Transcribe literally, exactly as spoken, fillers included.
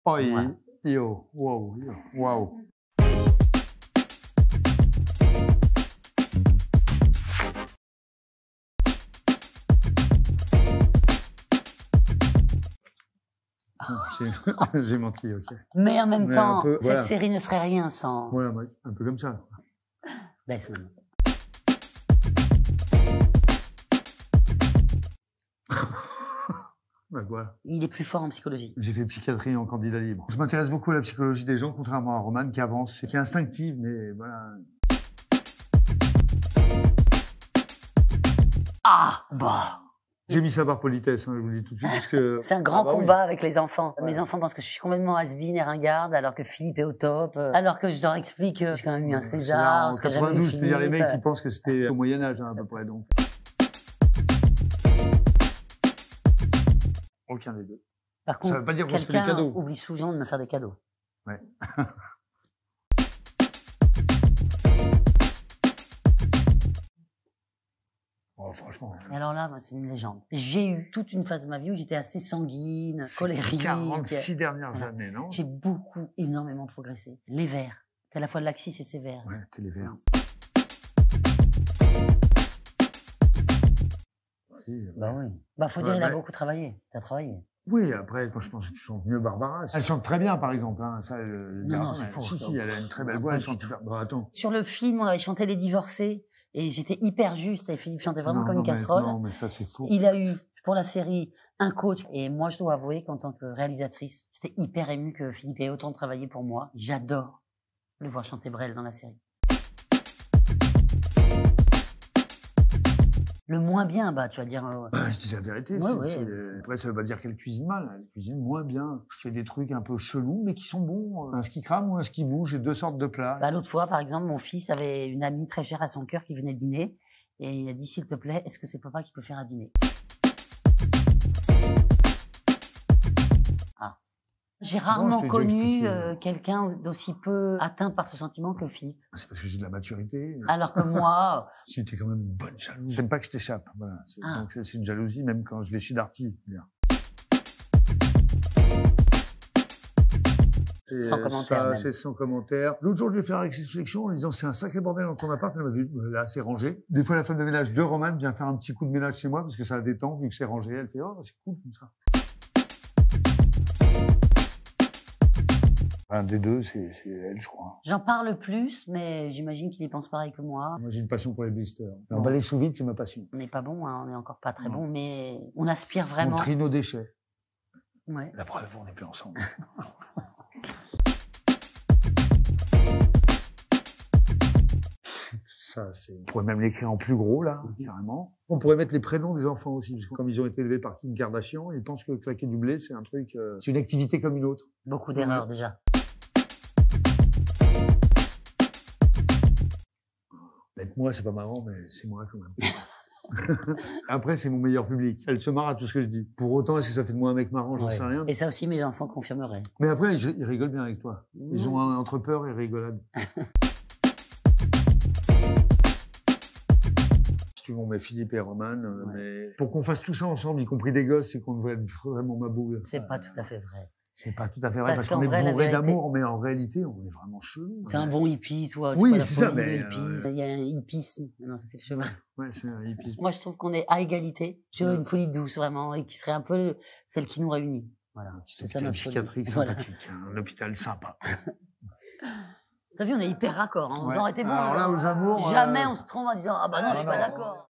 Oh, Ouais. yo, wow, yo, wow. J'ai- J'ai menti, ok. Mais en même Mais temps, un peu, cette voilà. série ne serait rien sans... Voilà, ouais, un peu comme ça. Baisse maintenant. Bah quoi. Il est plus fort en psychologie. J'ai fait psychiatrie en candidat libre. Je m'intéresse beaucoup à la psychologie des gens, contrairement à Roman, qui avance, qui est instinctive, mais voilà. Ah, bah. J'ai mis ça par politesse, hein, je vous le dis tout de suite, parce que... C'est un grand Ah bah oui. combat avec les enfants. Ouais. Mes enfants pensent que je suis complètement has-been et ringarde, alors que Philippe est au top. euh, Alors que je leur explique que j'ai quand même eu un César, en ce que j'avais eu quatre-vingt-douze, c'est-à-dire les Philippe. mecs qui pensent que c'était au Moyen-Âge, hein, à peu près, donc. Aucun des deux. Par Ça contre, veut pas dire qu'on se fait des quelqu'un cadeaux. oublie souvent de me faire des cadeaux. Ouais. Oh, franchement. Et alors là, moi, c'est une légende. J'ai eu toute une phase de ma vie où j'étais assez sanguine, C'est colérique. quarante-six dernières Voilà. années, non? J'ai beaucoup, énormément progressé. Les vers. C'est à la fois laxis et sévère. Ouais, t'es les verts. Oui, Bah oui. Bah faut dire, Ouais, il a mais- beaucoup travaillé. T'as travaillé. Oui, après, moi, je pense que tu chantes mieux Barbara. Elle chante très bien, par exemple, hein, ça, euh, Non, dire, non, c'est mais faux. Si, si, elle a une très belle voix, Pas elle du chante tout. super. Bon, attends. Sur le film, on avait chanté Les Divorcés et j'étais hyper juste et Philippe chantait vraiment Non, comme non, une mais- casserole. Non, mais ça, c'est faux. Il a eu, pour la série, un coach. Et moi, je dois avouer qu'en tant que réalisatrice, j'étais hyper émue que Philippe ait autant travaillé pour moi. J'adore le voir chanter Brel dans la série. Le moins bien, bah, tu vas dire... euh, Bah, je dis la vérité. Ouais, c'est- ouais. c'est- Après, ça veut pas dire qu'elle cuisine mal. Elle cuisine moins bien. Je fais des trucs un peu chelous, mais qui sont bons. Un ski crame ou un ski bouge, j'ai deux sortes de plats. Bah, l'autre fois, par exemple, mon fils avait une amie très chère à son cœur qui venait dîner. Et il a dit, s'il te plaît, est-ce que c'est papa qui peut faire à dîner? Ah. J'ai rarement je t'ai déjà connu expliqué. euh, quelqu'un d'aussi peu atteint par ce sentiment que Philippe. C'est parce que j'ai de la maturité. Alors que moi, Si t'es quand même une bonne jalouse. J'aime pas que je t'échappe. Voilà. C'est- Ah. Donc c'est c'est une jalousie, même quand je vais chez Darty. bien. C'est, Sans euh, commentaire, ça, même. C'est sans commentaire. L'autre jour, je vais faire avec cette réflexion en disant c'est un sacré bordel dans ton appart. Elle m'a vu, là, c'est rangé. Des fois, la femme de ménage de Roman vient faire un petit coup de ménage chez moi parce que ça la détend vu que c'est rangé. Elle fait oh, c'est cool comme ça. Un des deux, c'est c'est elle, je crois. j'en parle plus, mais j'imagine qu'il y pense pareil que moi. Moi, j'ai une passion pour les blisters. Bon. Emballer sous vide, c'est ma passion. On n'est pas bon, hein, on n'est encore pas très Non. bon, mais on aspire On vraiment. trie nos déchets. Ouais. La preuve, on n'est plus ensemble. Ça, c'est... On pourrait même l'écrire en plus gros, là, carrément. On pourrait mettre les prénoms des enfants aussi, parce que comme ils ont été élevés par Kim Kardashian, ils pensent que claquer du blé, c'est un truc... euh, c'est une activité comme une autre. Beaucoup d'erreurs déjà. Être moi, c'est pas marrant, mais c'est moi quand même. Après, c'est mon meilleur public. Elle se marre à tout ce que je dis. Pour autant, est-ce que ça fait de moi un mec marrant? J'en Ouais. sais rien. Et ça aussi, mes enfants confirmeraient. Mais après, ils, ils rigolent bien avec toi. Ils ont Mmh. un entre peur et rigolade. Si tu veux, on met Philippe et Roman, euh, Ouais. mais pour qu'on fasse tout ça ensemble, y compris des gosses, c'est qu'on devrait être vraiment ma boule. C'est pas tout à fait vrai. C'est pas tout à fait vrai, Parce parce, qu'on qu'en est vrai, la bourré vérité- d'amour, mais en réalité, on est vraiment chelou. T'es un bon hippie, toi. Oui, pas la c'est ça, folie, mais, le hippie. euh, Il y a un hippisme. Non, ça fait le chemin. Ouais, c'est un hippie. Moi, je trouve qu'on est à égalité. J'ai Ouais. une folie douce, vraiment, et qui serait un peu celle qui nous réunit. Voilà. C'est ça Un notre folie. psychiatrique Voilà. sympathique, un hôpital sympa. T'as vu, on est hyper raccord. Hein. On Ouais. aurait été bon. Alors là, aux amours, Jamais euh, on se trompe en disant, ah bah non, ah je suis non. pas d'accord.